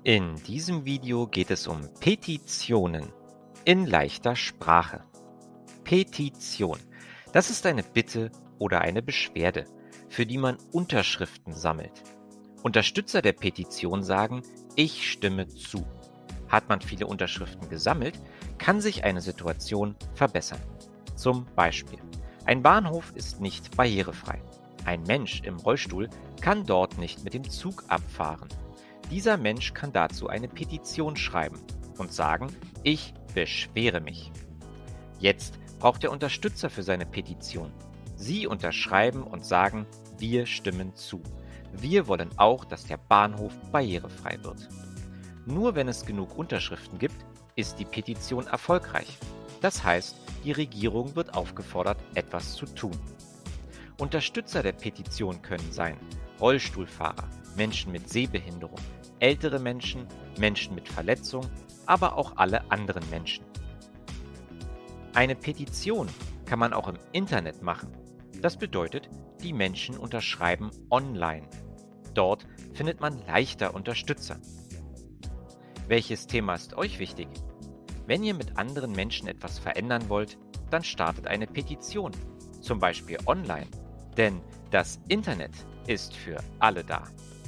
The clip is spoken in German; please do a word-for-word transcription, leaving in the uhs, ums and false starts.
In diesem Video geht es um Petitionen in leichter Sprache. Petition. Das ist eine Bitte oder eine Beschwerde, für die man Unterschriften sammelt. Unterstützer der Petition sagen, ich stimme zu. Hat man viele Unterschriften gesammelt, kann sich eine Situation verbessern. Zum Beispiel: Ein Bahnhof ist nicht barrierefrei. Ein Mensch im Rollstuhl kann dort nicht mit dem Zug abfahren. Dieser Mensch kann dazu eine Petition schreiben und sagen, ich beschwere mich. Jetzt braucht er Unterstützer für seine Petition. Sie unterschreiben und sagen, wir stimmen zu. Wir wollen auch, dass der Bahnhof barrierefrei wird. Nur wenn es genug Unterschriften gibt, ist die Petition erfolgreich. Das heißt, die Regierung wird aufgefordert, etwas zu tun. Unterstützer der Petition können sein Rollstuhlfahrer, Menschen mit Sehbehinderung, ältere Menschen, Menschen mit Verletzung, aber auch alle anderen Menschen. Eine Petition kann man auch im Internet machen. Das bedeutet, die Menschen unterschreiben online. Dort findet man leichter Unterstützer. Welches Thema ist euch wichtig? Wenn ihr mit anderen Menschen etwas verändern wollt, dann startet eine Petition, zum Beispiel online. Denn das Internet ist für alle da.